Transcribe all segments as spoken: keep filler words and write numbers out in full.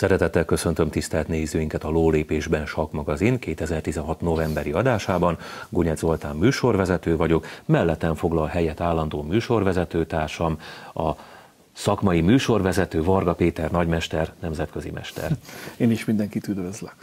Szeretettel köszöntöm tisztelt nézőinket a Lólépésben Sakkmagazin kétezer-tizenhat novemberi adásában. Gunyec Zoltán műsorvezető vagyok, mellettem foglal helyet állandó műsorvezetőtársam, a szakmai műsorvezető Varga Péter nagymester, nemzetközi mester. Én is mindenkit üdvözlök.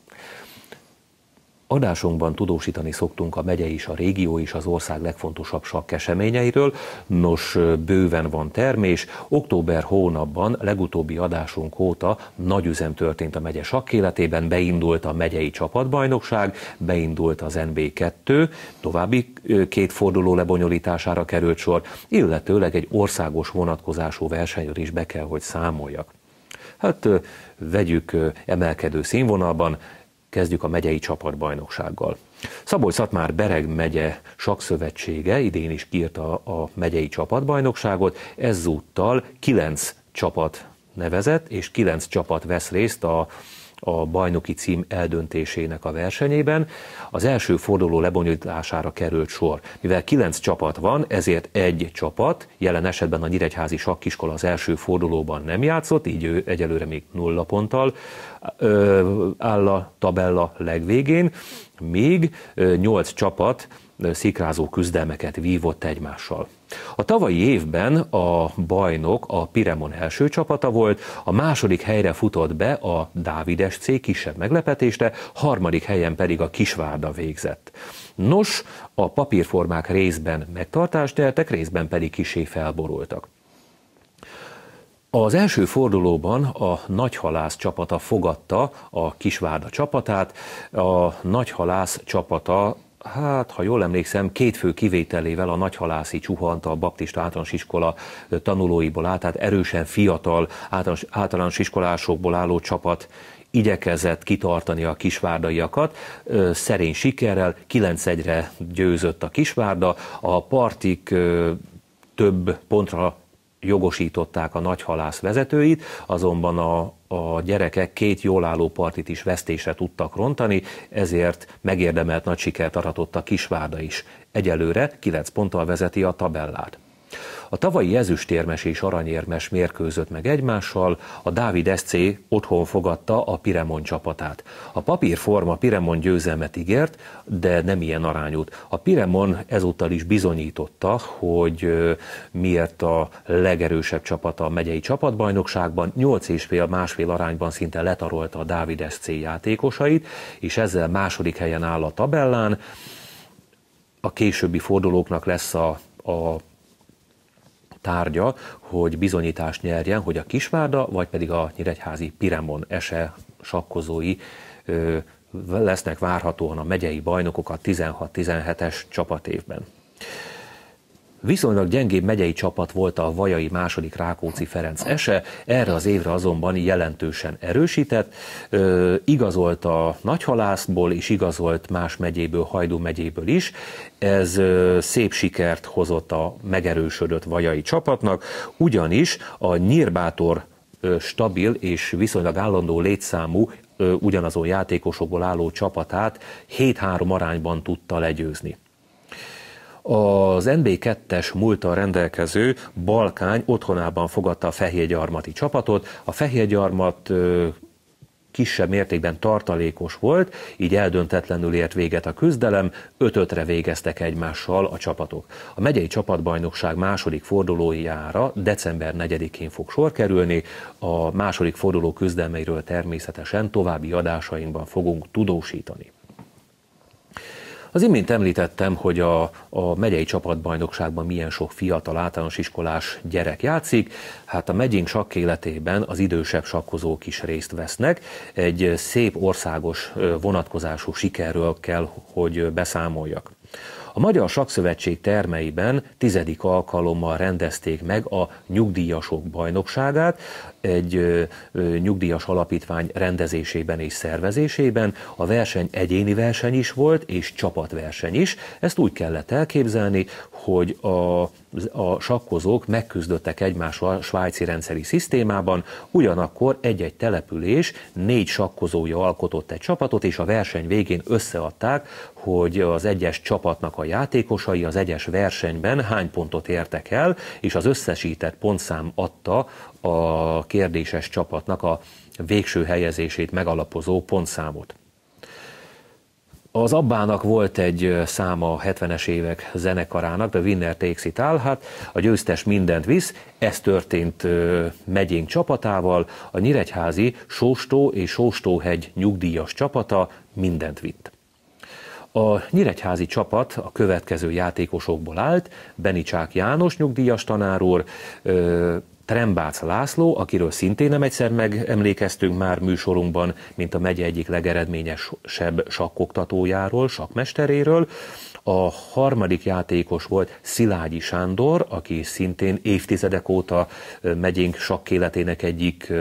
Adásunkban tudósítani szoktunk a megye és a régió és az ország legfontosabb sakkeseményeiről. Nos, bőven van termés. Október hónapban, legutóbbi adásunk óta nagy üzem történt a megye sakk életében, beindult a megyei csapatbajnokság, beindult az en bé kettő, további két forduló lebonyolítására került sor, illetőleg egy országos vonatkozású versenyről is be kell, hogy számoljak. Hát vegyük emelkedő színvonalban, kezdjük a megyei csapatbajnoksággal. Szabolcs-Szatmár-Bereg megye sakkszövetsége idén is kiírta a megyei csapatbajnokságot, ezúttal kilenc csapat nevezett, és kilenc csapat vesz részt a, a bajnoki cím eldöntésének a versenyében. Az első forduló lebonyolítására került sor. Mivel kilenc csapat van, ezért egy csapat, jelen esetben a Nyíregyházi Sakkiskola az első fordulóban nem játszott, így ő egyelőre még nulla ponttal áll a tabella legvégén, míg nyolc csapat szikrázó küzdelmeket vívott egymással. A tavalyi évben a bajnok a Piremon első csapata volt, a második helyre futott be a Dávid es cé kisebb meglepetésre, harmadik helyen pedig a Kisvárda végzett. Nos, a papírformák részben megtartást nyertek, részben pedig kissé felborultak. Az első fordulóban a Nagyhalász csapata fogadta a Kisvárda csapatát. A Nagyhalász csapata, hát ha jól emlékszem, két fő kivételével a nagyhalászi Csuha Baptista Általános Iskola tanulóiból áll, tehát erősen fiatal általános, általános iskolásokból álló csapat igyekezett kitartani a kisvárdaiakat, szerény sikerrel, kilenc egyre győzött a Kisvárda, a partik több pontra jogosították a Nagyhalász vezetőit, azonban a, a gyerekek két jól álló partit is vesztésre tudtak rontani, ezért megérdemelt nagy sikert aratott a Kisvárda is. Egyelőre kilenc ponttal vezeti a tabellát. A tavalyi ezüstérmes és aranyérmes mérkőzött meg egymással, a Dávid es cé otthon fogadta a Piremon csapatát. A papírforma Piremon győzelmet ígért, de nem ilyen arányút. A Piremon ezúttal is bizonyította, hogy miért a legerősebb csapata a megyei csapatbajnokságban, nyolc és fél másfél arányban szinte letarolta a Dávid es cé játékosait, és ezzel második helyen áll a tabellán. A későbbi fordulóknak lesz a, a tárgya, hogy bizonyítást nyerjen, hogy a Kisvárda, vagy pedig a nyíregyházi Piremon ese sakkozói ö, lesznek várhatóan a megyei bajnokok a tizenhat tizenhetes csapatévben. Viszonylag gyengébb megyei csapat volt a vajai második Rákóczi Ferenc ese, erre az évre azonban jelentősen erősített, ö, igazolt a Nagyhalászból és igazolt más megyéből, Hajdú megyéből is. Ez ö, szép sikert hozott a megerősödött vajai csapatnak, ugyanis a Nyírbátor ö, stabil és viszonylag állandó létszámú ö, ugyanazon játékosokból álló csapatát hét három arányban tudta legyőzni. Az en bé kettes múlttal rendelkező Balkány otthonában fogadta a Fehérgyarmati csapatot. A Fehérgyarmat kisebb mértékben tartalékos volt, így eldöntetlenül ért véget a küzdelem, öt-ötre végeztek egymással a csapatok. A megyei csapatbajnokság második fordulójára december negyedikén fog sor kerülni, a második forduló küzdelmeiről természetesen további adásainkban fogunk tudósítani. Az imént említettem, hogy a, a megyei csapatbajnokságban milyen sok fiatal általános iskolás gyerek játszik. Hát a megyénk sakk életében az idősebb sakkozók is részt vesznek. Egy szép országos vonatkozású sikerről kell, hogy beszámoljak. A Magyar Sakkszövetség termeiben tizedik alkalommal rendezték meg a nyugdíjasok bajnokságát, egy ö, ö, nyugdíjas alapítvány rendezésében és szervezésében. A verseny egyéni verseny is volt, és csapatverseny is. Ezt úgy kellett elképzelni, hogy a, a sakkozók megküzdöttek egymással a svájci rendszeri szisztémában, ugyanakkor egy-egy település négy sakkozója alkotott egy csapatot, és a verseny végén összeadták, hogy az egyes csapatnak a játékosai az egyes versenyben hány pontot értek el, és az összesített pontszám adta a kérdéses csapatnak a végső helyezését megalapozó pontszámot. Az Abbának volt egy száma a hetvenes évek zenekarának, The Winner Takes It All, hát a győztes mindent visz, ez történt megyénk csapatával, a nyíregyházi Sóstó és Sóstóhegy nyugdíjas csapata mindent vitt. A nyíregyházi csapat a következő játékosokból állt: Benicsák János nyugdíjas tanár úr, Trembác László, akiről szintén nem egyszer megemlékeztünk már műsorunkban, mint a megye egyik legeredményesebb sakkoktatójáról, sakkmesteréről. A harmadik játékos volt Szilágyi Sándor, aki szintén évtizedek óta megyénk sakkéletének egyik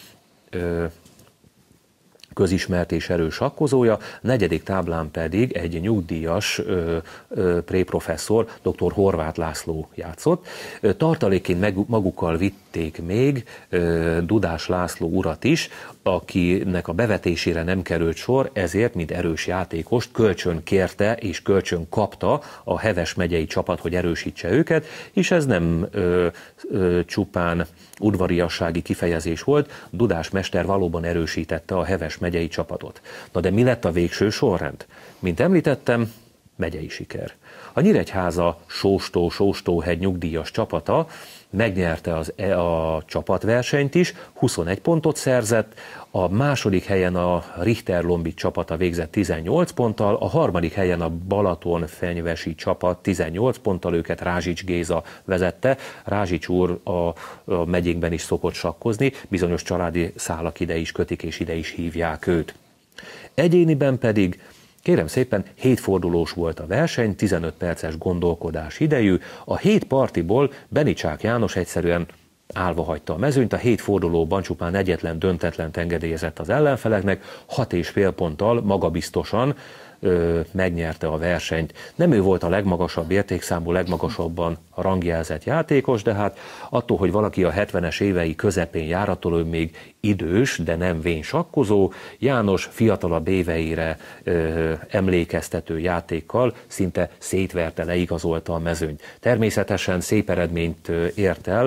közismert és erős sakkozója, negyedik táblán pedig egy nyugdíjas ö, ö, préprofesszor, dr. Horváth László játszott. Tartalékként meg, magukkal vitték még ö, Dudás László urat is, akinek a bevetésére nem került sor, ezért, mint erős játékost kölcsön kérte és kölcsön kapta a Heves megyei csapat, hogy erősítse őket, és ez nem ö, ö, csupán udvariassági kifejezés volt, Dudás mester valóban erősítette a Heves megyei csapatot. Na de mi lett a végső sorrend? Mint említettem, megyei siker. A Nyíregyháza Sóstó Sóstóhegy nyugdíjas csapata megnyerte az, a csapatversenyt is, huszonegy pontot szerzett, a második helyen a Richter-Lombit csapata végzett tizennyolc ponttal, a harmadik helyen a Balaton-fenyvesi csapat tizennyolc ponttal, őket Rázsics Géza vezette. Rázsics úr a, a megyénkben is szokott sakkozni, bizonyos családi szálak ide is kötik, és ide is hívják őt. Egyéniben pedig, kérem szépen, hét fordulós volt a verseny, tizenöt perces gondolkodás idejű. A hét partiból Benicsák János egyszerűen állva hagyta a mezőnyt, a hét fordulóban csupán egyetlen döntetlent engedélyezett az ellenfeleknek, hat és fél ponttal magabiztosan ö, megnyerte a versenyt. Nem ő volt a legmagasabb értékszámú, legmagasabban rangjelzett játékos, de hát attól, hogy valaki a hetvenes évei közepén jár, attól ő még idős, de nem vén sakkozó. János fiatalabb éveire ö, emlékeztető játékkal szinte szétverte, leigazolta a mezőnyt. Természetesen szép eredményt ö, ért el,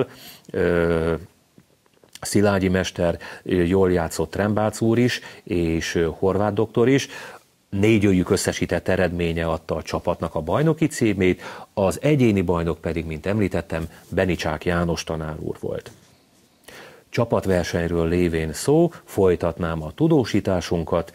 ö, Szilágyi mester, jól játszott Trembác úr is, és Horváth doktor is. Négyőjük összesített eredménye adta a csapatnak a bajnoki címét, az egyéni bajnok pedig, mint említettem, Benicsák János tanár úr volt. Csapatversenyről lévén szó, folytatnám a tudósításunkat.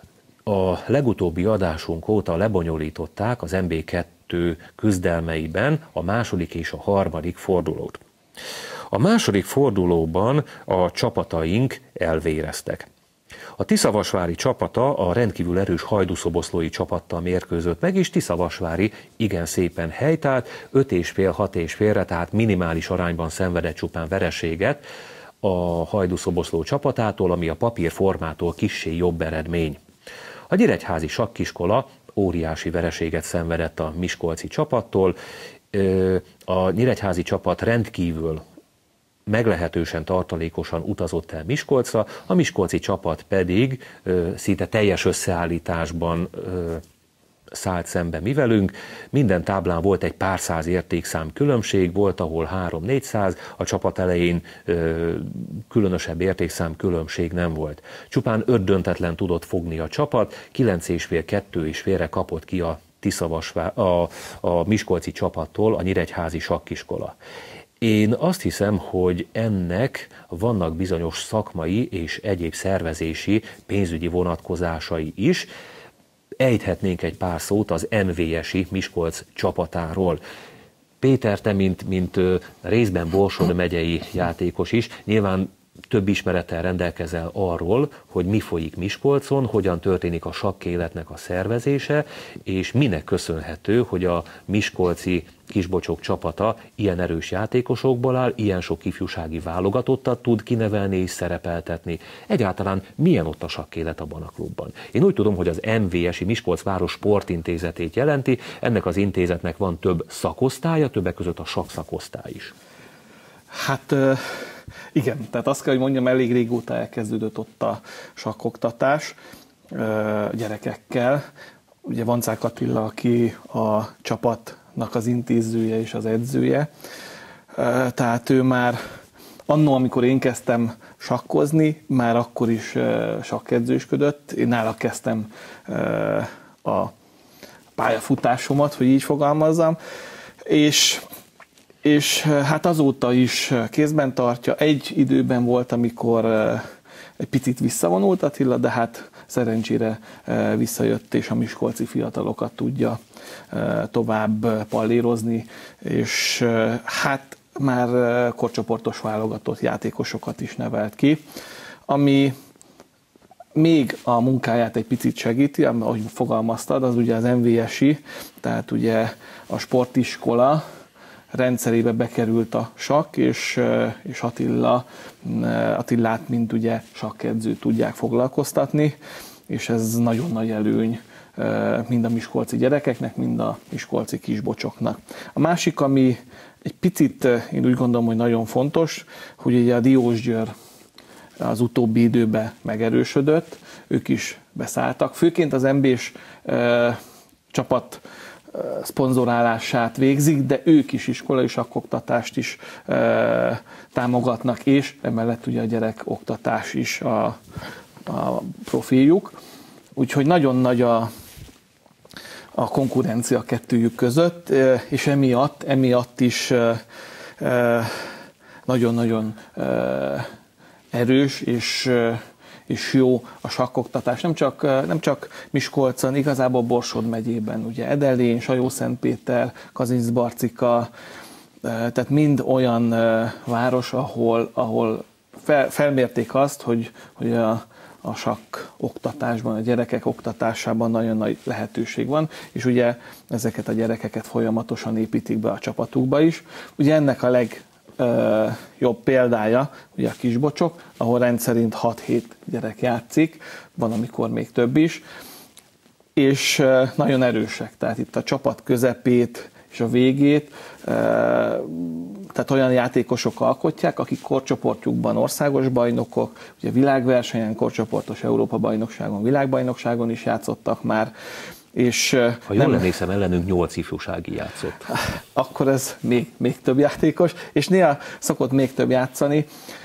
A legutóbbi adásunk óta lebonyolították az em bé kettő küzdelmeiben a második és a harmadik fordulót. A második fordulóban a csapataink elvéreztek. A Tiszavasvári csapata a rendkívül erős hajdúszoboszlói csapattal mérkőzött meg, és Tiszavasvári igen szépen helytált, öt és fél, hat és félre, tehát minimális arányban szenvedett csupán vereséget a hajdúszoboszló csapatától, ami a papírformától kissé jobb eredmény. A nyíregyházi sakkiskola óriási vereséget szenvedett a miskolci csapattól, a nyíregyházi csapat rendkívül meglehetősen tartalékosan utazott el Miskolcra, a miskolci csapat pedig ö, szinte teljes összeállításban ö, szállt szembe mi velünk. Minden táblán volt egy pár száz értékszám különbség, volt ahol három-négyszáz, a csapat elején ö, különösebb értékszám különbség nem volt. Csupán öt döntetlen tudott fogni a csapat, kilenc és fél, kettő és félre kapott ki a, Tiszavasvá, a, a miskolci csapattól a nyíregyházi sakkiskola. Én azt hiszem, hogy ennek vannak bizonyos szakmai és egyéb szervezési, pénzügyi vonatkozásai is. Ejthetnénk egy pár szót az em vé es-i Miskolc csapatáról. Péter, te mint, mint részben Borsod megyei játékos is, nyilván több ismerettel rendelkezel arról, hogy mi folyik Miskolcon, hogyan történik a sakkéletnek a szervezése, és minek köszönhető, hogy a miskolci kisbocsok csapata ilyen erős játékosokból áll, ilyen sok ifjúsági válogatottat tud kinevelni és szerepeltetni. Egyáltalán milyen ott a sakkélet abban a klubban? Én úgy tudom, hogy az em vé es-i Miskolc város sportintézetét jelenti, ennek az intézetnek van több szakosztálya, többek között a sakkszakosztály is. Hát igen, tehát azt kell, hogy mondjam, elég régóta elkezdődött ott a sakkoktatás gyerekekkel. ugye Vancák Attila, aki a csapatnak az intézője és az edzője, tehát ő már annó, amikor én kezdtem sakkozni, már akkor is sakkedzősködött. Én nála kezdtem a pályafutásomat, hogy így fogalmazzam, és, és hát azóta is kézben tartja. Egy időben volt, amikor egy picit visszavonult Attila, de hát szerencsére visszajött, és a miskolci fiatalokat tudja tovább pallérozni, és hát már korcsoportos válogatott játékosokat is nevelt ki, ami még a munkáját egy picit segíti, ahogy fogalmaztad, az ugye az em vé es-i, tehát ugye a sportiskola rendszerébe bekerült a sakk, és, és Attila, Attilát, mint ugye sakkedző tudják foglalkoztatni, és ez nagyon nagy előny mind a miskolci gyerekeknek, mind a miskolci kisbocsoknak. A másik, ami egy picit, én úgy gondolom, hogy nagyon fontos, hogy ugye a Diósgyőr az utóbbi időben megerősödött, ők is beszálltak. Főként az em bé-s e, csapat e, szponzorálását végzik, de ők is iskolai sakkoktatást is e, támogatnak, és emellett ugye a gyerekoktatás is a, a profiljuk. Úgyhogy nagyon nagy a a konkurencia kettőjük között, és emiatt, emiatt is nagyon-nagyon erős és, és jó a sakkoktatás. Nem csak, nem csak Miskolcon, igazából Borsod megyében, ugye Edelén, Sajó-Szentpéter, Kazincbarcika, tehát mind olyan város, ahol, ahol fel, felmérték azt, hogy, hogy a a sakk oktatásban, a gyerekek oktatásában nagyon nagy lehetőség van, és ugye ezeket a gyerekeket folyamatosan építik be a csapatukba is. Ugye ennek a legjobb példája ugye a kisbocsok, ahol rendszerint hat-hét gyerek játszik, van amikor még több is, és nagyon erősek, tehát itt a csapat közepét és a végét, tehát olyan játékosok alkotják, akik korcsoportjukban országos bajnokok, ugye világversenyen, korcsoportos Európa-bajnokságon, világbajnokságon is játszottak már, és ha jól nem... emlékszem, ellenünk nyolc ifjúsági játszott. Akkor ez még, még több játékos, és néha szokott még több játszani.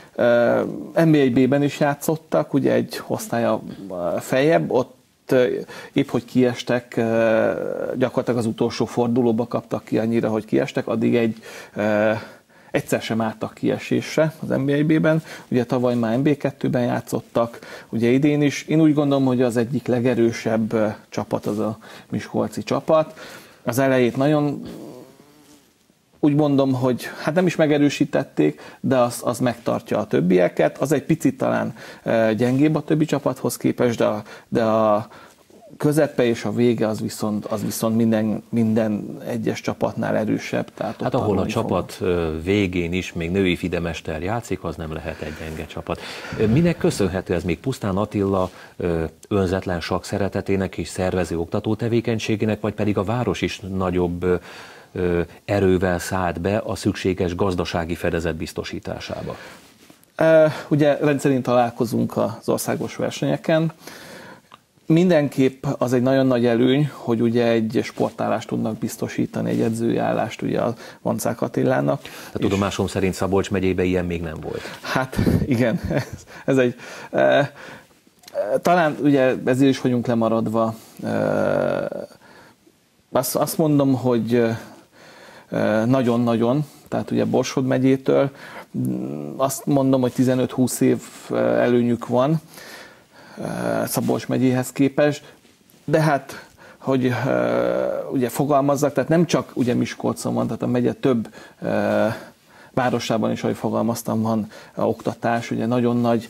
en bé egy bé-ben is játszottak, ugye egy osztálya feljebb, ott épp hogy kiestek, gyakorlatilag az utolsó fordulóba kaptak ki annyira, hogy kiestek, addig egy egyszer sem álltak kiesésre az en bé egy bé-ben. Ugye tavaly már en bé kettőben játszottak, ugye idén is. Én úgy gondolom, hogy az egyik legerősebb csapat az a miskolci csapat. Az elejét nagyon úgy mondom, hogy hát nem is megerősítették, de az, az megtartja a többieket. Az egy picit talán gyengébb a többi csapathoz képest, de a, de a közepe és a vége az viszont, az viszont minden, minden egyes csapatnál erősebb. Tehát hát ahol a csapat fogom. végén is még női fidemester játszik, az nem lehet egy gyenge csapat. Minek köszönhető ez még pusztán Attila önzetlen sakk szeretetének és szervező oktató tevékenységének, vagy pedig a város is nagyobb erővel szállt be a szükséges gazdasági fedezet biztosításába? Ugye rendszerint találkozunk az országos versenyeken. Mindenképp az egy nagyon nagy előny, hogy ugye egy sportállást tudnak biztosítani, egy edzői állást ugye a Vancák Attilának. A tudomásom szerint Szabolcs megyében ilyen még nem volt. Hát igen, ez, ez egy... E, talán ugye ezért is vagyunk lemaradva. E, azt, azt mondom, hogy nagyon-nagyon, tehát ugye Borsod megyétől, azt mondom, hogy tizenöt-húsz év előnyük van Szabolcs megyéhez képest, de hát, hogy ugye fogalmazzak, tehát nem csak ugye Miskolcon van, tehát a megye több városában is, ahogy fogalmaztam, van oktatás, ugye nagyon nagy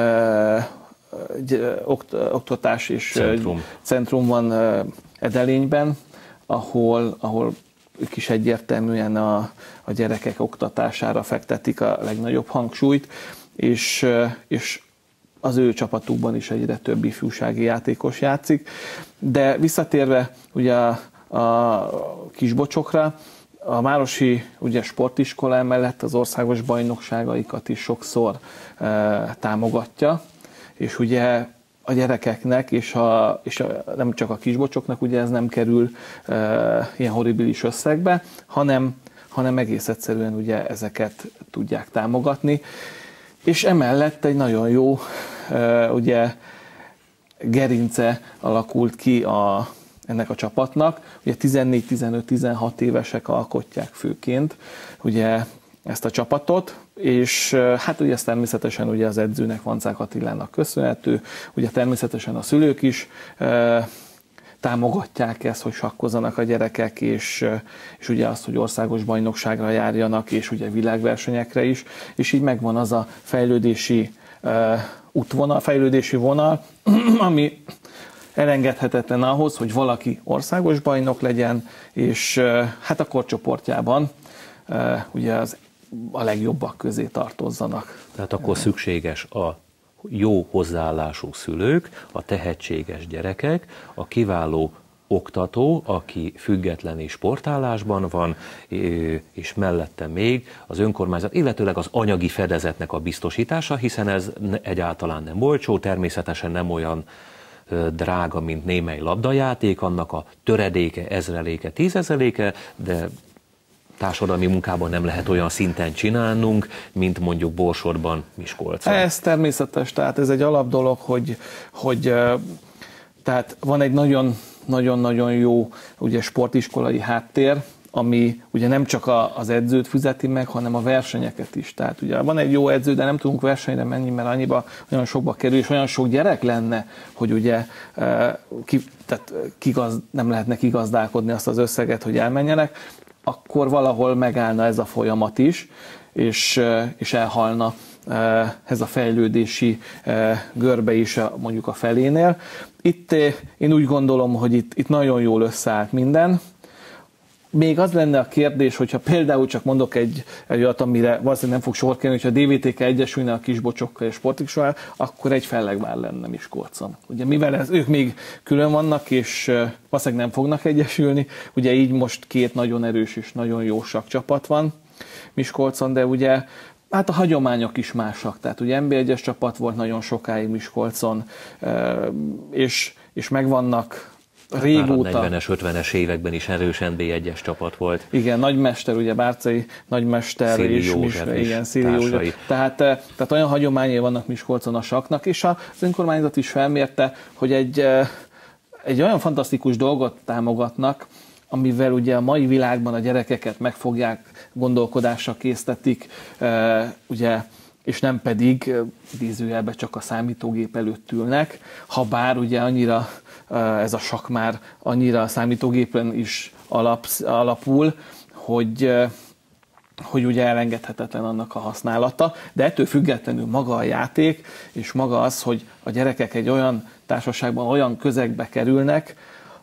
oktatás és centrum, centrum van Edelényben, ahol, ahol ők is egyértelműen a, a gyerekek oktatására fektetik a legnagyobb hangsúlyt, és, és az ő csapatukban is egyre több ifjúsági játékos játszik. De visszatérve ugye a, a kisbocsokra, a városi ugye, sportiskola emellett az országos bajnokságaikat is sokszor e, támogatja, és ugye a gyerekeknek, és, a, és a, nem csak a kisbocsoknak, ugye ez nem kerül e, ilyen horribilis összegbe, hanem, hanem egész egyszerűen ugye ezeket tudják támogatni. És emellett egy nagyon jó e, ugye gerince alakult ki a, ennek a csapatnak. Ugye tizennégy, tizenöt, tizenhat évesek alkotják főként ugye ezt a csapatot, és hát ugye ez természetesen ugye az edzőnek, Vancák Attilának köszönhető, ugye természetesen a szülők is e, támogatják ezt, hogy sakkozzanak a gyerekek, és, és ugye azt, hogy országos bajnokságra járjanak, és ugye világversenyekre is, és így megvan az a fejlődési e, útvonal, fejlődési vonal, ami elengedhetetlen ahhoz, hogy valaki országos bajnok legyen, és e, hát a korcsoportjában e, ugye az a legjobbak közé tartozzanak. Tehát akkor szükséges a jó hozzáállású szülők, a tehetséges gyerekek, a kiváló oktató, aki független és sportállásban van, és mellette még az önkormányzat, illetőleg az anyagi fedezetnek a biztosítása, hiszen ez egyáltalán nem olcsó, természetesen nem olyan drága, mint némely labdajáték, annak a töredéke, ezreléke, tízezeléke, de társadalmi munkában nem lehet olyan szinten csinálnunk, mint mondjuk Borsodban, Miskolcon. Ez természetes, tehát ez egy alap dolog, hogy, hogy tehát van egy nagyon-nagyon jó ugye, sportiskolai háttér, ami ugye nem csak az edzőt fizeti meg, hanem a versenyeket is. Tehát ugye van egy jó edző, de nem tudunk versenyre menni, mert annyiba olyan sokba kerül, és olyan sok gyerek lenne, hogy ugye ki, tehát kigaz, nem lehetne kigazdálkodni azt az összeget, hogy elmenjenek, akkor valahol megállna ez a folyamat is, és, és elhalna ez a fejlődési görbe is mondjuk a felénél. Itt én úgy gondolom, hogy itt, itt nagyon jól összeállt minden. Még az lenne a kérdés, hogyha például csak mondok egy, egy olyat, amire valószínűleg nem fog sor kerülni, hogyha a dé vé té ká egyesülne a kisbocsokkal és sportiskolákkal, akkor egy Fellegvár lenne Miskolcon. Ugye mivel ez, ők még külön vannak, és valószínűleg nem fognak egyesülni, ugye így most két nagyon erős és nagyon jó sakkcsapat van Miskolcon, de ugye hát a hagyományok is másak. Tehát ugye en bé egyes csapat volt nagyon sokáig Miskolcon, és, és megvannak régóta. Már a negyvenes, ötvenes években is erős en bé egyes csapat volt. Igen, nagymester, ugye Bárcai nagymester Széli és József is, igen, Széli József. Tehát, tehát olyan hagyományai vannak Miskolcon a sakknak, és az önkormányzat is felmérte, hogy egy, egy olyan fantasztikus dolgot támogatnak, amivel ugye a mai világban a gyerekeket megfogják, gondolkodásra késztetik, ugye, és nem pedig idézőjelben csak a számítógép előtt ülnek, ha bár ugye annyira ez a sakk már annyira a számítógépen is alapsz, alapul, hogy, hogy ugye elengedhetetlen annak a használata, de ettől függetlenül maga a játék, és maga az, hogy a gyerekek egy olyan társaságban, olyan közegbe kerülnek,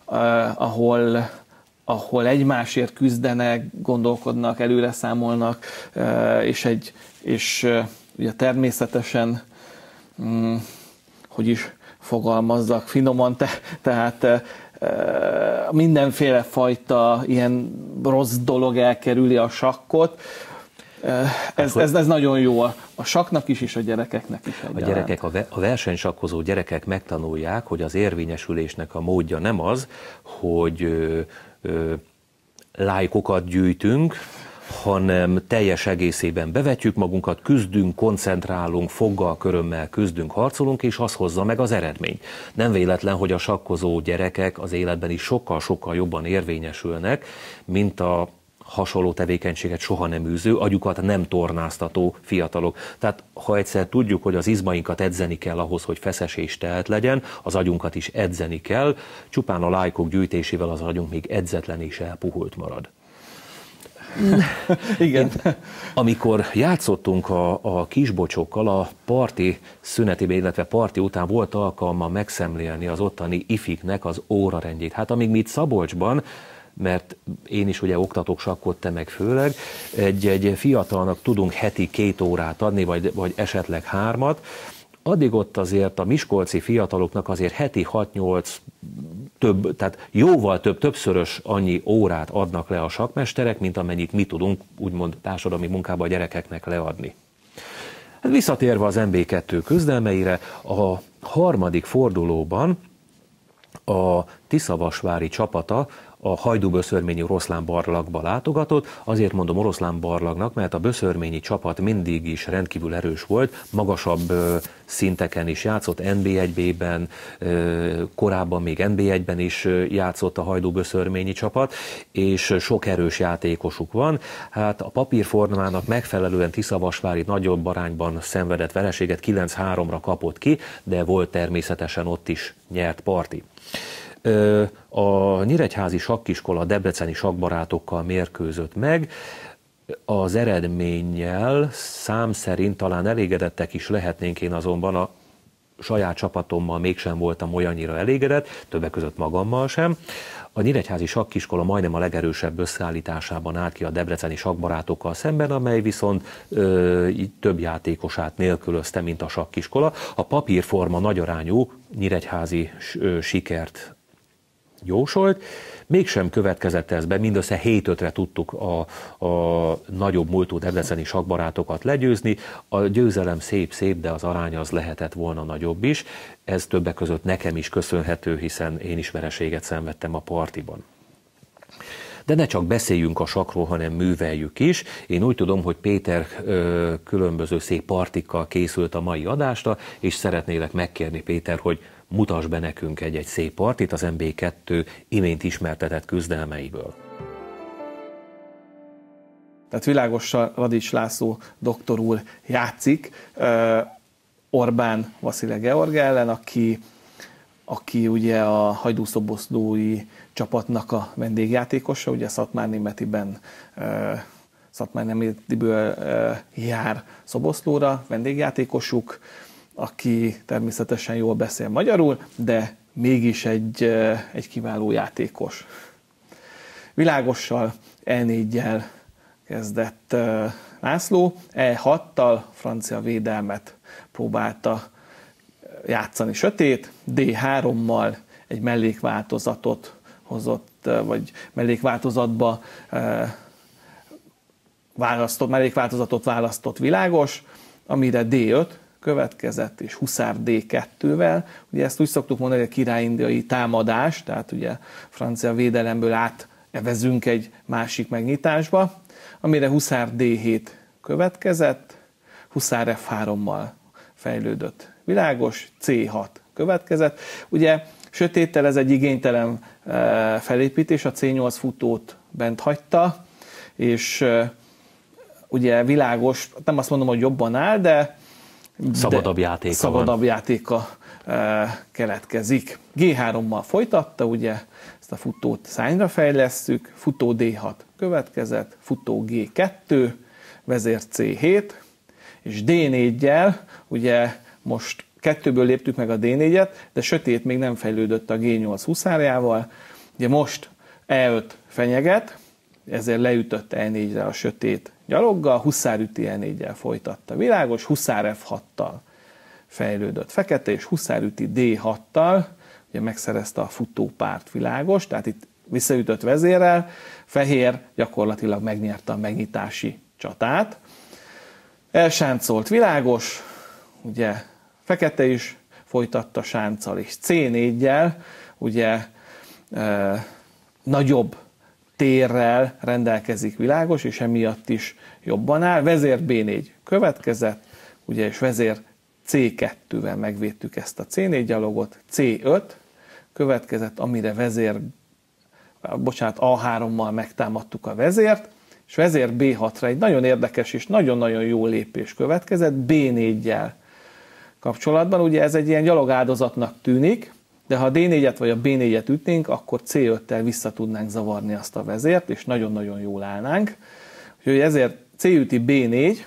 ahol, ahol egymásért küzdenek, gondolkodnak, előre számolnak, és, egy, és ugye természetesen, hogy is fogalmazzak finoman, te, tehát e, mindenféle fajta ilyen rossz dolog elkerüli a sakkot. Ez, ez, ez nagyon jó a, a sakknak is, és a gyerekeknek is egyaránt. A gyerekek, a versenysakkozó gyerekek megtanulják, hogy az érvényesülésnek a módja nem az, hogy ö, ö, lájkokat gyűjtünk, hanem teljes egészében bevetjük magunkat, küzdünk, koncentrálunk, foggal, körömmel küzdünk, harcolunk, és az hozza meg az eredményt. Nem véletlen, hogy a sakkozó gyerekek az életben is sokkal-sokkal jobban érvényesülnek, mint a hasonló tevékenységet soha nem űző, agyukat nem tornáztató fiatalok. Tehát ha egyszer tudjuk, hogy az izmainkat edzeni kell ahhoz, hogy feszes és tehet legyen, az agyunkat is edzeni kell, csupán a lájkok gyűjtésével az agyunk még edzetlen és elpuhult marad. Igen. Én, amikor játszottunk a, a kisbocsokkal, a parti szünetében, illetve parti után volt alkalma megszemlélni az ottani ifiknek az órarendjét. Hát amíg mi itt Szabolcsban, mert én is ugye oktatok sakkot, te meg főleg, egy, egy fiatalnak tudunk heti két órát adni, vagy, vagy esetleg hármat, addig ott azért a miskolci fiataloknak azért heti hat-nyolc több, tehát jóval több, többszörös annyi órát adnak le a sakkmesterek, mint amennyit mi tudunk úgymond társadalmi munkában a gyerekeknek leadni. Visszatérve az em bé kettő küzdelmeire, a harmadik fordulóban a Tiszavasvári csapata a Hajdú-Böszörményi Oroszlánbarlangba látogatott. Azért mondom Oroszlánbarlangnak, mert a böszörményi csapat mindig is rendkívül erős volt, magasabb szinteken is játszott, en bé egy bé-ben, korábban még en bé egyben is játszott a Hajdú-Böszörményi csapat, és sok erős játékosuk van. Hát a papírformának megfelelően Tiszavasvári nagyobb arányban szenvedett vereséget, kilenc háromra kapott ki, de volt természetesen ott is nyert parti. A nyíregyházi sakkiskola a debreceni sakkbarátokkal mérkőzött meg, az eredménnyel szám szerint talán elégedettek is lehetnénk, én azonban a saját csapatommal mégsem voltam olyannyira elégedett, többek között magammal sem. A nyíregyházi sakkiskola majdnem a legerősebb összeállításában állt ki a debreceni sakkbarátokkal szemben, amely viszont ö, így több játékosát nélkülözte, mint a sakkiskola. A papírforma nagyarányú nyíregyházi ö, sikert jósolt, mégsem következett ez be, mindössze hét ötre tudtuk a, a nagyobb múltú debreceni sakkbarátokat legyőzni. A győzelem szép-szép, de az arány az lehetett volna nagyobb is. Ez többek között nekem is köszönhető, hiszen én is vereséget szenvedtem a partiban. De ne csak beszéljünk a sakkról, hanem műveljük is. Én úgy tudom, hogy Péter ö, különböző szép partikkal készült a mai adásra, és szeretnélek megkérni, Péter, hogy mutasd be nekünk egy-egy szép partit az em bé kettő imént ismertetett küzdelmeiből. Tehát világosan Radics László doktor úr játszik uh, Orbán Vasile Georg ellen, aki, aki ugye a hajdúszoboszlói csapatnak a vendégjátékosa, ugye Szatmárnémetiben uh, Szatmárnémetiből uh, jár Szoboszlóra, vendégjátékosuk, aki természetesen jól beszél magyarul, de mégis egy, egy kiváló játékos. Világossal e négyel kezdett László, e hattal francia védelmet próbálta játszani sötét, dé hárommal egy mellékváltozatot hozott, vagy mellékváltozatba választott, mellékváltozatot választott Világos, amire dé öt következett, és huszár dé kettővel. Ugye ezt úgy szoktuk mondani, hogy a király-indiai támadás, tehát ugye francia védelemből átevezünk egy másik megnyitásba, amire huszár dé hét következett, huszár ef hárommal fejlődött Világos, cé hat következett. Ugye sötéttel ez egy igénytelen felépítés, a cé nyolc futót bent hagyta, és ugye Világos, nem azt mondom, hogy jobban áll, de Szabadabb játéka Szabadabb van. játéka e, keletkezik. gé hárommal folytatta, ugye ezt a futót szányra fejlesszük, futó dé hat következett, futó gé kettő, vezér cé hét, és dé néggyel, ugye most kettőből léptük meg a dé négyet, de sötét még nem fejlődött a gé nyolc huszárjával, ugye most e öt fenyeget, ezért leütött e négyre a sötét gyaloggal, huszár üti e néggyel folytatta Világos, huszár ef hattal fejlődött Fekete, és huszár üti dé hattal, ugye megszerezte a futópárt Világos, tehát itt visszaütött vezérrel, Fehér gyakorlatilag megnyerte a megnyitási csatát. Elsáncolt Világos, ugye Fekete is folytatta sánccal, és cé néggyel, ugye e, nagyobb térrel rendelkezik Világos, és emiatt is jobban áll. Vezér bé négy következett, ugye, és vezér cé kettővel megvédtük ezt a cé négy gyalogot, cé öt következett, amire vezér, bocsánat, á hárommal megtámadtuk a vezért, és vezér bé hatra egy nagyon érdekes és nagyon-nagyon jó lépés következett, bé néggyel kapcsolatban. Ugye ez egy ilyen gyalogáldozatnak tűnik, de ha a dé négyet vagy a bé négyet ütnénk, akkor cé öttel vissza tudnánk zavarni azt a vezért, és nagyon-nagyon jól állnánk. Úgyhogy ezért cé üti bé négy,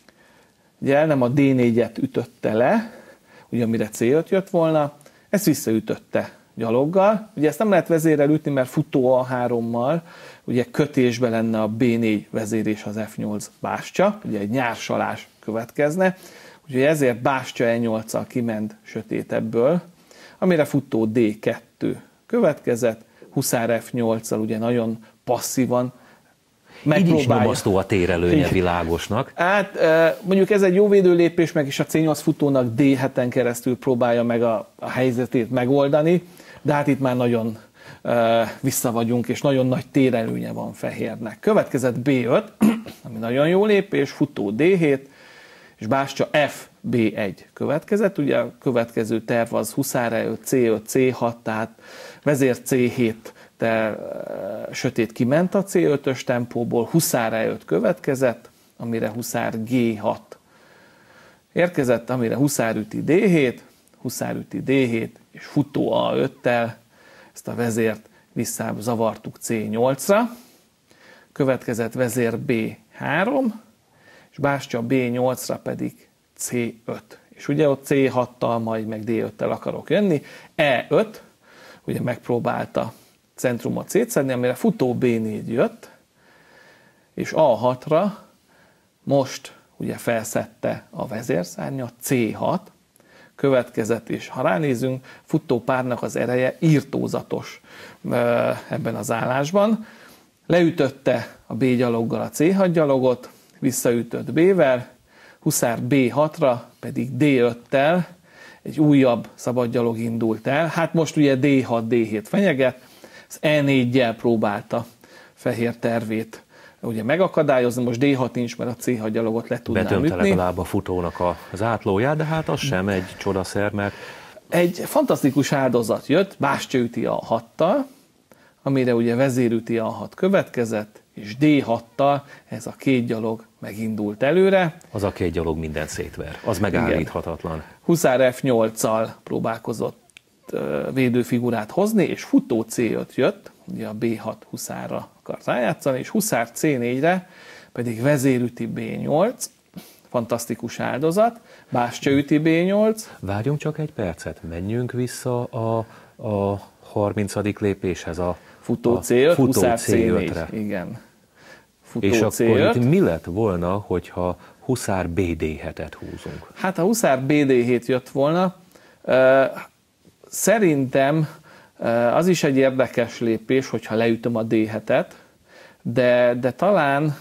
ugye nem a dé négyet ütötte le, ugye amire cé öt jött volna, ezt visszaütötte gyaloggal. Ugye ezt nem lehet vezérrel ütni, mert futó á hárommal, ugye kötésbe lenne a bé négy vezér és az ef nyolc bástya, ugye egy nyársalás következne, úgyhogy ezért bástya e nyolccal kiment sötét ebből, amire futó dé kettő következett, huszár ef nyolccal ugye nagyon passzívan Így is nyomasztó a térelőnye világosnak. Hát mondjuk ez egy jó védőlépés, meg is a cé nyolc futónak dé heten keresztül próbálja meg a, a helyzetét megoldani, de hát itt már nagyon uh, vissza vagyunk, és nagyon nagy térelőnye van Fehérnek. Következett bé öt, ami nagyon jó lépés, futó dé hét, és bástya ef bé egy következett. Ugye a következő terv az huszár e öt, cé öt, cé hat, tehát vezér cé hét, de uh, sötét kiment a cé ötös tempóból, huszár e öt következett, amire huszár gé hat érkezett, amire huszár üti dé hét, huszár üti dé hét, és futó á öttel ezt a vezért visszább zavartuk cé nyolcra, következett vezér bé három, és bástya bé nyolcra pedig cé öt. És ugye ott cé hattal, majd meg dé öttel akarok jönni. é öt, ugye megpróbálta centrumot szétszedni, amire futó bé négy jött, és á hatra most ugye felszedte a vezérszárnyat, cé hat, következett, és ha ránézünk, futópárnak az ereje írtózatos ebben az állásban. Leütötte a bé gyaloggal a cé hat gyalogot, visszaütött bé-vel, huszár bé hatra pedig dé öttel egy újabb szabadgyalog indult el. Hát most ugye dé hat, dé hét fenyeget, az é néggyel próbálta Fehér tervét ugye megakadályozni, most dé hat nincs, mert a cé hat gyalogot le tudnám ütni. Betömte legalább a futónak az átlóját, de hát az sem egy csodaszer, mert... Egy fantasztikus áldozat jött, bástya üti á hattal, amire ugye vezér üti á hat következett, és dé hattal ez a két gyalog megindult előre. Az a két gyalog mindent szétver, az megállíthatatlan. Igen. Huszár ef nyolccal próbálkozott védőfigurát hozni, és futó cé öt jött, ugye a bé hat huszárra akart rájátszani, és huszár cé négyre pedig vezér üti bé nyolc, fantasztikus áldozat, bástya üti bé nyolc. Várjunk csak egy percet, menjünk vissza a, a harmincadik lépéshez, a futó cé öt, huszár cé négy, igen. Futó és cé öt. Akkor itt mi lett volna, hogyha huszár bé dé hetet húzunk? Hát ha huszár bé dé hét jött volna, szerintem az is egy érdekes lépés, hogyha leütöm a dé hetet, de, de talán,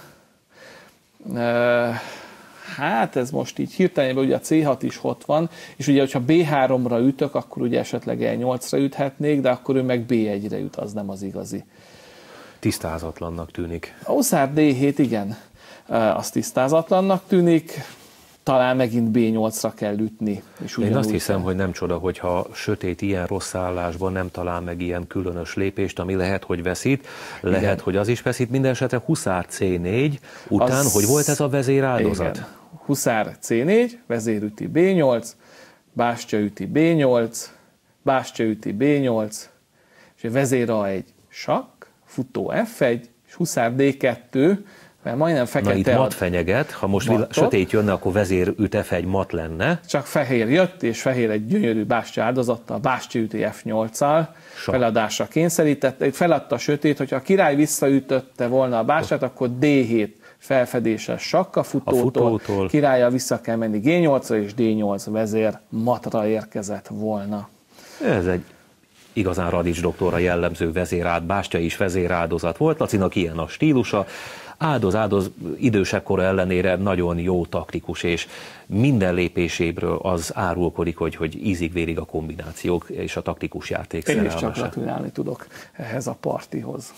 hát ez most így hirtelen, ugye a cé hat is ott van, és ugye, hogyha bé háromra ütök, akkor ugye esetleg é nyolcra üthetnék, de akkor ő meg bé egyre üt, az nem az igazi. Tisztázatlannak tűnik. A huszár dé hét, igen, az tisztázatlannak tűnik, talán megint bé nyolcra kell ütni. És Én azt hiszem, kell. hogy nem csoda, hogyha sötét ilyen rossz állásban nem talál meg ilyen különös lépést, ami lehet, hogy veszít, lehet, igen. hogy az is veszít. Minden esetre huszár cé négy után, az... hogy volt ez a vezéráldozat? Igen. huszár cé négy, vezér üti bé nyolc, bástya üti bé nyolc, bástya üti bé nyolc, és a vezér á egy sakk, futó ef egy, és huszár dé kettő, mert majdnem fekete... Na itt mat fenyeget, ha most matot, sötét jönne, akkor vezér üt ef egy, mat lenne. Csak fehér jött, és fehér egy gyönyörű bástya áldozattal, bástya üti ef nyolccal, feladásra kényszerítette, feladta a sötét, hogyha a király visszaütötte volna a bástyát, akkor dé hét felfedéses sakk a futótól, a futótól. Királlyal vissza kell menni gé nyolcra, és dé nyolc vezér matra érkezett volna. Ez egy igazán Radics doktorra jellemző vezéráld, bástya is vezéráldozat volt, Lacinak ilyen a stílusa. Áldoz, áldoz, idősebb kora ellenére nagyon jó taktikus, és minden lépéséből az árulkodik, hogy, hogy ízig-vérig a kombinációk és a taktikus játék szerelmese. Én is csak gratulálni tudok ehhez a partihoz.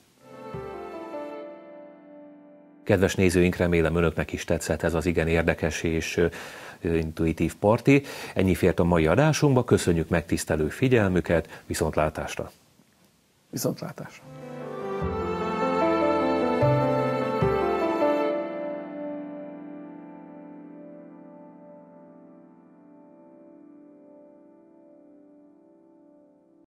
Kedves nézőink, remélem önöknek is tetszett ez az igen érdekes és intuitív parti. Ennyi fért a mai adásunkba, köszönjük megtisztelő figyelmüket, viszontlátásra! Viszontlátásra!